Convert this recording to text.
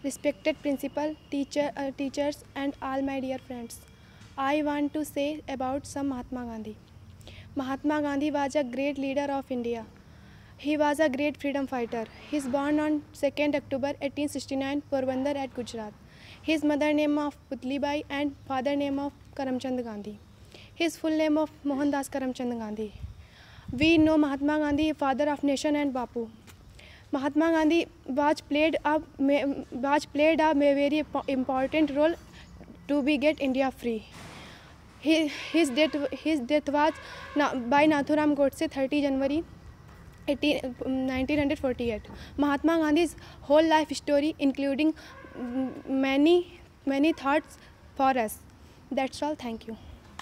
respected principal, teachers and all my dear friends. I want to say about some Mahatma Gandhi. Mahatma Gandhi was a great leader of India. He was a great freedom fighter. He was born on 2nd October 1869, Porbandar at Gujarat. His mother name of Putlibai and father name of Karamchand Gandhi. His full name of Mohandas Karamchand Gandhi. We know Mahatma Gandhi, father of nation and Bapu. Mahatma Gandhi was played a very important role to be get India free. His death was by Nathuram Godse 30 January 1948. Mahatma Gandhi's whole life story, including many thoughts for us. That's all. Thank you.